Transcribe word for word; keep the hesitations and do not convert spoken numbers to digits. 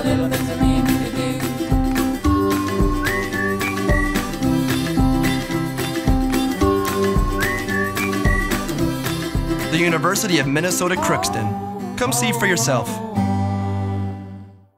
the little things that me and you could do. The University of Minnesota Crookston. Come see for yourself.